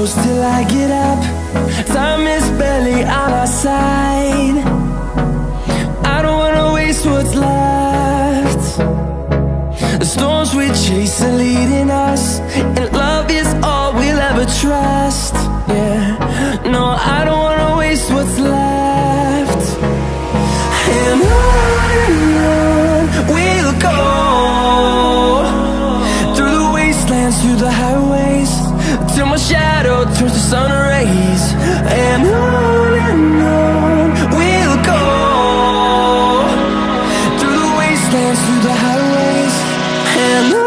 close till I get up. Time is barely on our side. I don't wanna waste what's left. The storms we chase are leading us, and love is all we'll ever trust. Yeah, no, I don't wanna waste what's left. And on we'll go, through the wastelands, through the highways, till my shadow turns to sun rays. And on we'll go, through the wastelands, through the highways, and on we'll go.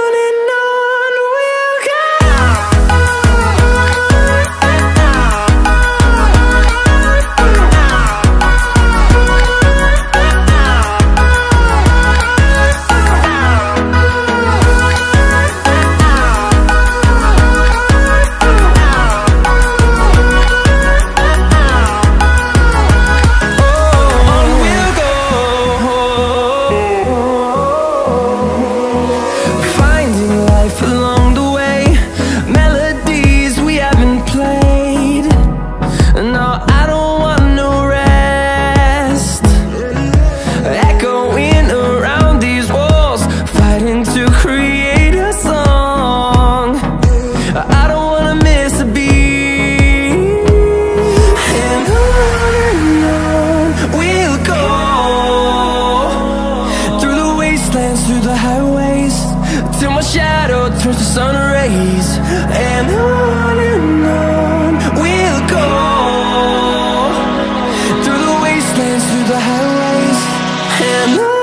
Through the highways, till my shadow turns to sun rays. And on we'll go, through the wastelands, through the highways, and on we'll go.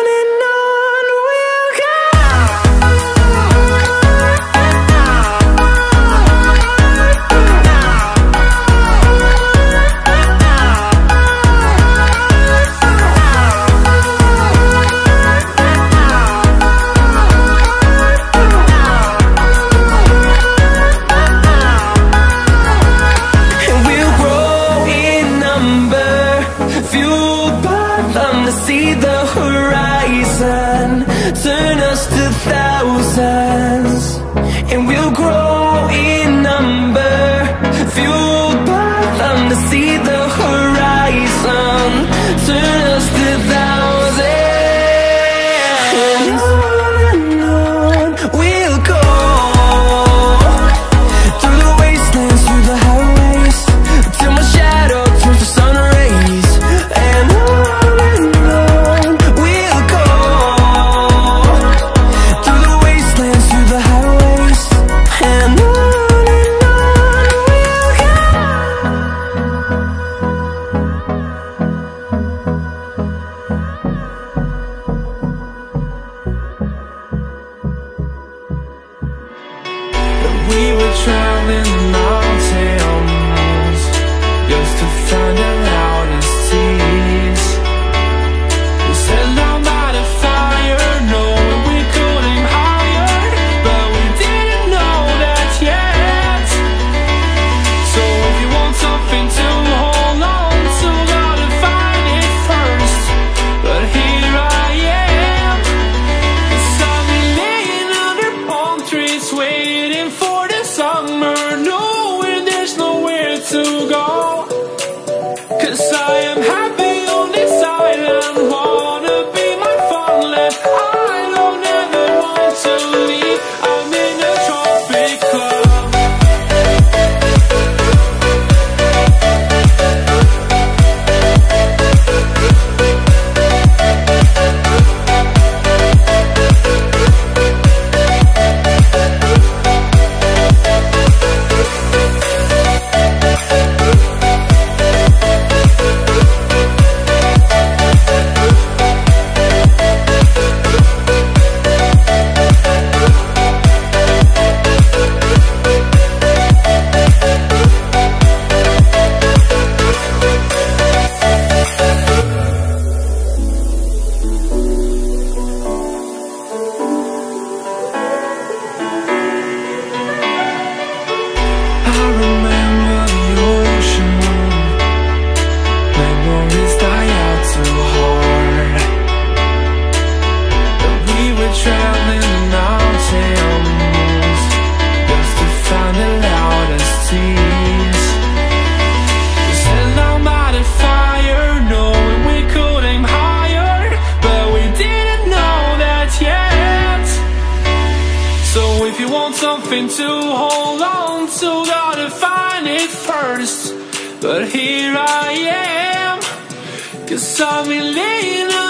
See the horizon turn us to thousands, and we'll grow in number, fueled by them. To see the horizon turn us to thousands, and on we'll go, through the wastelands, through the highways, till my shadow turns to sun rays. And we'll go, through the wastelands, through the highways, and hoping to hold on to, gotta find it first. But here I am, 'cause I've been laying